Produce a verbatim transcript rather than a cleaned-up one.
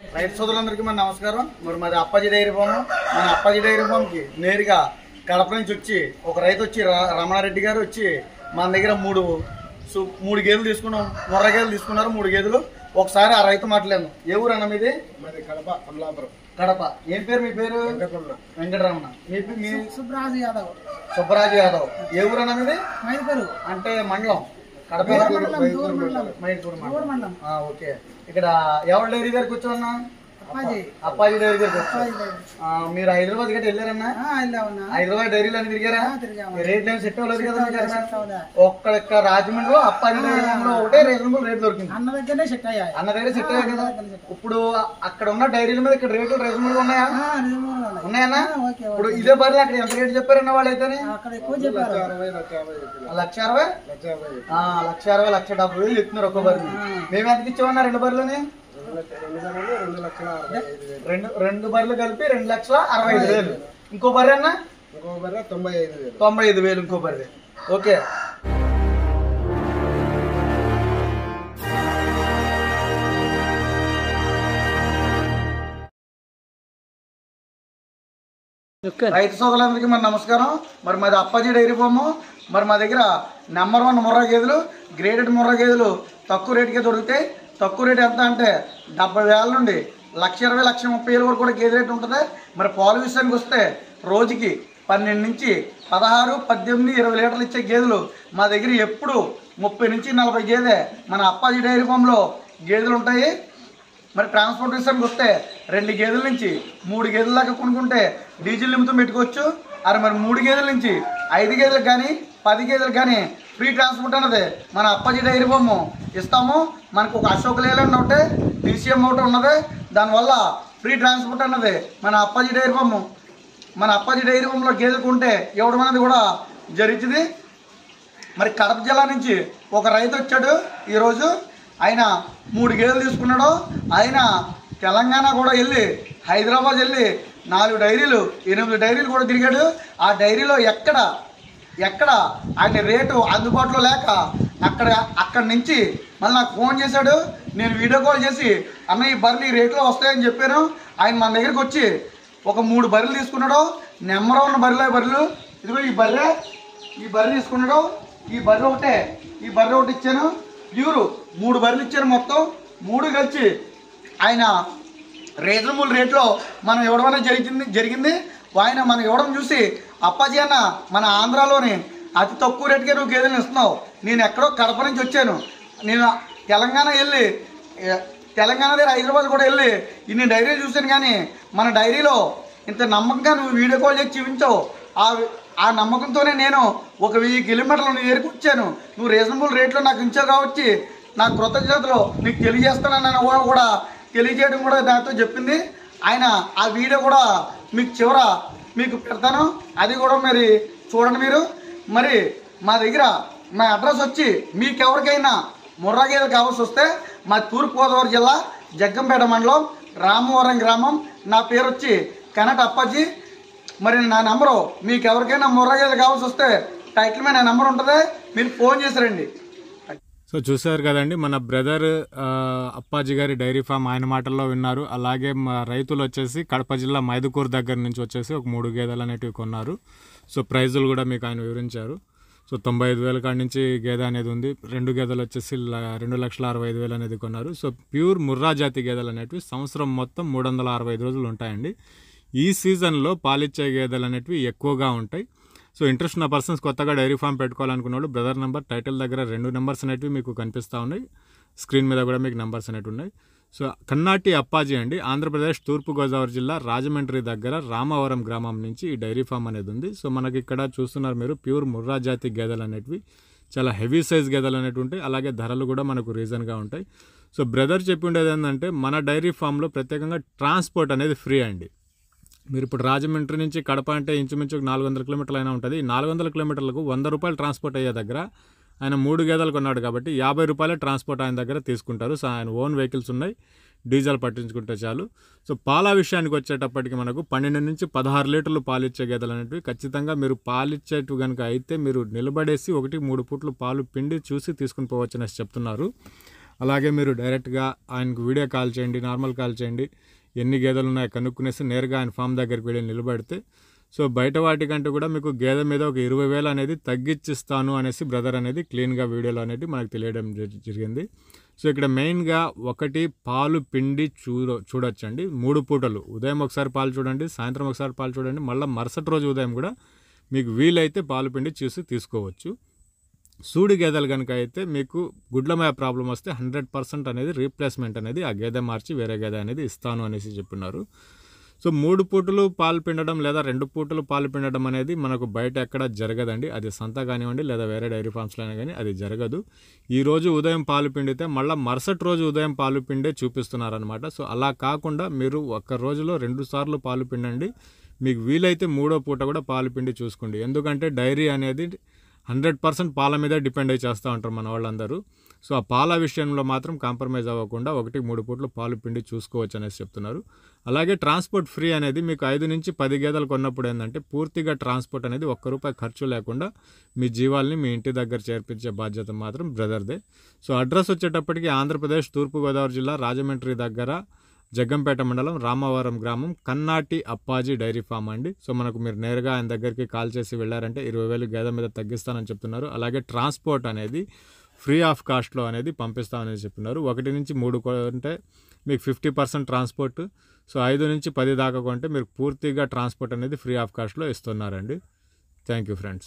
రైతు సోదరులందరికీ మన నమస్కారం. మరి మాది అప్పాజీ డైరీ ఫామ్. మన అప్పాజీ డైరీ ఫామ్కి నేరుగా కడప నుంచి వచ్చి ఒక రైతు వచ్చి రమణారెడ్డి గారు వచ్చి మన దగ్గర మూడు మూడు గేదెలు తీసుకున్నాం. మొర్ర గేదెలు తీసుకున్నారు మూడు గేదెలు. ఒకసారి ఆ రైతు మాట్లాడాను. ఏ ఊరు అన్న మీది? మాది కడప అమలాపురం. కడప. ఏం పేరు మీ పేరు? వెంకటరమణ. మీ సుబ్బరాజు యాదవ్. సుబ్బరాజు యాదవ్. ఏ ఊరు అన్న మీది? మైదుకూరు. అంటే మండలం కడప మండలం. ఓకే. ఇక్కడ ఎవరి డైరీ దగ్గరికి వచ్చావన్నా? అప్పాజీ డైరీ దగ్గరికి వచ్చా. మీరు హైదరాబాద్ గట్టి వెళ్ళారన్నా? హైదరాబాద్ డైరీలు అని తిరిగారా? రేట్ ఏమి సెట్ అవ్వలేదు కదా. ఒక్క రాజమండ్రిలో అప్పాజీ డైరీ ఒకటే రీజనబుల్ రేట్ దొరికింది. అన్న దగ్గర సెట్ అయ్యాయి. అన్న దగ్గర సెట్ అయ్యాయి కదా. ఇప్పుడు అక్కడ ఉన్న డైరీల మీద ఇక్కడ రేట్లు రీజనబుల్ గా ఉన్నాయా? ఉన్నాయన్నా? ఇప్పుడు ఇదే బర్రెలు అక్కడ ఎంత రేటు చెప్పారన్న వాళ్ళు అయితే? లక్ష అరవై లక్ష అరవై లక్ష డెబ్బై వేలు చెప్తున్నారు ఒక్క బర్రెని. మేము ఎంతకి ఇచ్చామన్నా రెండు బర్రెలని? రెండు రెండు బర్రెలు కలిపి రెండు లక్షల అరవై ఐదు వేలు. ఇంకో బర్రె అన్న? ఇంకో బర్రె తొంభై ఐదు వేలు. తొంభై ఐదు వేలు ఇంకో బర్రె. ఓకే. రైతు సోదరులందరికీ మన నమస్కారం. మరి మాది అప్పాజీ డైరీ ఫామ్. మరి మా దగ్గర నెంబర్ వన్ ముర్రా గేదెలు, గ్రేడెడ్ ముర్రా గేదెలు తక్కువ రేటుకే దొరుకుతాయి. తక్కువ రేటు ఎంత అంటే డెబ్బై వేల నుండి లక్ష ఇరవై లక్ష ముప్పై వేలు వరకు కూడా గేదె రేటు ఉంటుంది. మరి పాలు విషయానికి వస్తే రోజుకి పన్నెండు నుంచి పదహారు పద్దెనిమిది ఇరవై లీటర్లు ఇచ్చే గేదెలు మా దగ్గర ఎప్పుడు ముప్పై నుంచి నలభై గేదె మన అప్పాజీ డైరీ ఫామ్లో గేదెలు ఉంటాయి. మరి ట్రాన్స్పోర్ట్ విషయానికి వస్తే రెండు గేదెల నుంచి మూడు గేదెల దాకా కొనుక్కుంటే డీజిల్ నిమిత్తం పెట్టుకోవచ్చు. అది మరి మూడు గేదెల నుంచి ఐదు గేదెలకు కానీ పది గేదెలకు కానీ ఫ్రీ ట్రాన్స్పోర్ట్ అన్నది మన అప్పాజీ డైరీ ఫామ్ ఇస్తాము. మనకు ఒక అశోక్ లేలాండ్ ఒకటి డీసీఎం ఒకటి ఉన్నది. దానివల్ల ఫ్రీ ట్రాన్స్పోర్ట్ అన్నది మన అప్పాజీ డైరీ ఫామ్ మన అప్పాజీ డైరీ ఫామ్లో గేదెలు కొంటే ఇవ్వడం అనేది కూడా జరుగుతుంది. మరి కడప జిల్లా నుంచి ఒక రైతు వచ్చాడు ఈరోజు. ఆయన మూడు గేదెలు తీసుకున్నాడు. ఆయన తెలంగాణ కూడా వెళ్ళి హైదరాబాద్ వెళ్ళి నాలుగు డైరీలు ఎనిమిది డైరీలు కూడా తిరిగాడు. ఆ డైరీలో ఎక్కడ ఎక్కడ ఆయన రేటు అందుబాటులో లేక అక్కడ అక్కడి నుంచి మళ్ళీ నాకు ఫోన్ చేశాడు. నేను వీడియో కాల్ చేసి అన్న ఈ బర్రెలు ఈ రేట్లో వస్తాయని చెప్పాను. ఆయన మన దగ్గరికి వచ్చి ఒక మూడు బర్రెలు తీసుకున్నాడు. నెంబర్ ఉన్న బర్రెలే బర్రెలు. ఇదిగో ఈ బర్రె ఈ బర్రె తీసుకున్నాడు. ఈ బర్రె ఒకటే ఈ బర్రె ఒకటి ఇచ్చాను. ప్యూరు మూడు బర్రెలు ఇచ్చాను. మొత్తం మూడు కలిసి ఆయన రీజనబుల్ రేట్లో మనం ఇవ్వడం అనేది జరిగింది జరిగింది ఆయన మనం ఇవ్వడం చూసి అప్పాజీ అన్న మన ఆంధ్రాలోని అతి తక్కువ రేటుకే నువ్వు గేదెలను ఇస్తున్నావు. నేను ఎక్కడో కడప నుంచి వచ్చాను. నేను తెలంగాణ వెళ్ళి తెలంగాణ దగ్గర హైదరాబాద్ కూడా వెళ్ళి ఇన్ని డైరీలు చూశాను. కానీ మన డైరీలో ఇంత నమ్మకంగా నువ్వు వీడియో కాల్ చేసి చూపించావు. ఆ ఆ నమ్మకంతోనే నేను ఒక వెయ్యి కిలోమీటర్లు నీ దగ్గరికి వచ్చాను. నువ్వు రీజనబుల్ రేట్లో నాకు ఇచ్చావు కాబట్టి నా కృతజ్ఞతలో నీకు తెలియజేస్తానని కూడా తెలియజేయడం కూడా నాతో చెప్పింది. ఆయన ఆ వీడియో కూడా మీకు చివర మీకు పెడతాను. అది కూడా మరి చూడండి మీరు. మరి మా దగ్గర మా అడ్రస్ వచ్చి మీకు ఎవరికైనా ముర్రా గేదెలు కావాల్సి వస్తే మా తూర్పుగోదావరి జిల్లా జగ్గంపేట మండలం రామవరం గ్రామం. నా పేరు వచ్చి కనట అప్పాజీ. మరి నా నెంబరు మీకు ఎవరికైనా ముర్రా గేదెలు కావాల్సి వస్తే టైటిల్ మీద నా నెంబర్ ఉంటుంది. మీరు ఫోన్ చేసారండి. సో చూసారు కదండి, మన బ్రదర్ అప్పాజీ గారి డైరీ ఫామ్ ఆయన మాటల్లో విన్నారు. అలాగే మా రైతులు వచ్చేసి కడప జిల్లా మైదుకూరు దగ్గర నుంచి వచ్చేసి ఒక మూడు గేదెలు అనేటివి కొన్నారు. సో ప్రైజులు కూడా మీకు ఆయన వివరించారు. సో తొంభై ఐదు వేల కాడి నుంచి గేదె అనేది ఉంది. రెండు గేదెలు వచ్చేసి రెండు లక్షల అరవై ఐదు వేలు అనేది కొన్నారు. సో ప్యూర్ ముర్రా జాతి గేదెలు అనేటివి సంవత్సరం మొత్తం మూడు వందల అరవై ఐదు రోజులు ఉంటాయండి. ఈ సీజన్లో పాలిచ్చే గేదెలు అనేటివి ఎక్కువగా ఉంటాయి. సో ఇంట్రెస్ట్ ఉన్న పర్సన్స్ కొత్తగా డైరీ ఫామ్ పెట్టుకోవాలనుకున్న వాళ్ళు బ్రదర్ నెంబర్ టైటిల్ దగ్గర రెండు నెంబర్స్ అనేటివి మీకు కనిపిస్తూ ఉన్నాయి. స్క్రీన్ మీద కూడా మీకు నెంబర్స్ అనేవి ఉన్నాయి. సో కన్నాటి అప్పాజీ అండి, ఆంధ్రప్రదేశ్ తూర్పుగోదావరి జిల్లా రాజమండ్రి దగ్గర రామవరం గ్రామం నుంచి ఈ డైరీ ఫామ్ అనేది ఉంది. సో మనకి ఇక్కడ చూస్తున్నారు మీరు ప్యూర్ ముర్రా జాతి గేదెలు అనేటివి చాలా హెవీ సైజ్ గేదెలు అనేవి ఉంటాయి. అలాగే ధరలు కూడా మనకు రీజన్గా ఉంటాయి. సో బ్రదర్ చెప్పి ఉండేది ఏంటంటే మన డైరీ ఫామ్లో ప్రత్యేకంగా ట్రాన్స్పోర్ట్ అనేది ఫ్రీ అండి. మీరు ఇప్పుడు రాజమండ్రి నుంచి కడప అంటే ఇంచుమించు నాలుగు వందల కిలోమీటర్లు అయినా ఉంటుంది. నాలుగు వందల కిలోమీటర్లకు వంద రూపాయలు ట్రాన్స్పోర్ట్ అయ్యే దగ్గర ఆయన మూడు గేదెలు కొన్నాడు కాబట్టి యాభై రూపాయలే ట్రాన్స్పోర్ట్ ఆయన దగ్గర తీసుకుంటారు. సో ఆయన ఓన్ వెహికల్స్ ఉన్నాయి, డీజిల్ పట్టించుకుంటే చాలు. సో పాల విషయానికి వచ్చేటప్పటికి మనకు పన్నెండు నుంచి పదహారు లీటర్లు పాలిచ్చే గేదెలు అనేటివి ఖచ్చితంగా మీరు పాలిచ్చేటు కనుక అయితే మీరు నిలబడేసి ఒకటి మూడు పూట్లు పాలు పిండి చూసి తీసుకుని పోవచ్చు అనేసి చెప్తున్నారు. అలాగే మీరు డైరెక్ట్గా ఆయనకు వీడియో కాల్ చేయండి, నార్మల్ కాల్ చేయండి, ఎన్ని గేదెలు ఉన్నాయో కనుక్కునేసి నేరుగా ఆయన ఫామ్ దగ్గరికి వెళ్ళి నిలబడితే సో బయట వాటికంటే కూడా మీకు గేదె మీద ఒక ఇరవై వేలు అనేది తగ్గించిస్తాను అనేసి బ్రదర్ అనేది క్లీన్గా వీడియోలో అనేది మనకు తెలియడం జరిగింది. సో ఇక్కడ మెయిన్గా ఒకటి పాలు పిండి చూడ చూడొచ్చండి మూడు పూటలు, ఉదయం ఒకసారి పాలు చూడండి, సాయంత్రం ఒకసారి పాలు చూడండి, మళ్ళీ మరుసటి రోజు ఉదయం కూడా మీకు వీలైతే పాలు పిండి చూసి తీసుకోవచ్చు. సూడి గేదెలు కనుక అయితే మీకు గుడ్లమయ ప్రాబ్లం వస్తే హండ్రెడ్ పర్సెంట్ అనేది రీప్లేస్మెంట్ అనేది ఆ గేదె మార్చి వేరే గేదె అనేది ఇస్తాను అనేసి చెప్పినారు. సో మూడు పూటలు పాలు పిండడం లేదా రెండు పూటలు పాలు పిండడం అనేది మనకు బయట ఎక్కడ జరగదండి. అది సంత కానివ్వండి లేదా వేరే డైరీ ఫార్మ్స్లో అయినా కానీ అది జరగదు. ఈరోజు ఉదయం పాలు పిండితే మళ్ళీ మరుసటి రోజు ఉదయం పాలు పిండే చూపిస్తున్నారనమాట. సో అలా కాకుండా మీరు ఒక్క రోజులో రెండు సార్లు పాలు పిండండి. మీకు వీలైతే మూడో పూట కూడా పాలు పిండి చూసుకోండి. ఎందుకంటే డైరీ అనేది హండ్రెడ్ పర్సెంట్ పాల మీద డిపెండ్ అయి చేస్తూ ఉంటారు మన వాళ్ళందరూ. సో ఆ పాల విషయంలో మాత్రం కాంప్రమైజ్ అవ్వకుండా ఒకటి మూడు పూటలు పాలు పిండి చూసుకోవచ్చు అనేసి చెప్తున్నారు. అలాగే ట్రాన్స్పోర్ట్ ఫ్రీ అనేది మీకు ఐదు నుంచి పది గేదెలు కొన్నప్పుడు ఏంటంటే పూర్తిగా ట్రాన్స్పోర్ట్ అనేది ఒక్క రూపాయి ఖర్చు లేకుండా మీ జీవాల్ని మీ ఇంటి దగ్గర చేర్పించే బాధ్యత మాత్రం బ్రదర్దే. సో అడ్రస్ వచ్చేటప్పటికి ఆంధ్రప్రదేశ్ తూర్పుగోదావరి జిల్లా రాజమండ్రి దగ్గర జగ్గంపేట మండలం రామవరం గ్రామం కన్నాటి అప్పాజీ డైరీ ఫామ్ అండి. సో మనకు మీరు నేరుగా ఆయన దగ్గరికి కాల్ చేసి వెళ్ళారంటే ఇరవై వేలు గేదె మీద తగ్గిస్తానని చెప్తున్నారు. అలాగే ట్రాన్స్పోర్ట్ అనేది ఫ్రీ ఆఫ్ కాస్ట్లో అనేది పంపిస్తామని చెప్తున్నారు. ఒకటి నుంచి మూడు కొంటే మీకు ఫిఫ్టీ పర్సెంట్ ట్రాన్స్పోర్ట్, సో ఐదు నుంచి పది దాకా కొంటే మీరు పూర్తిగా ట్రాన్స్పోర్ట్ అనేది ఫ్రీ ఆఫ్ కాస్ట్లో ఇస్తున్నారండి. Thank you friends.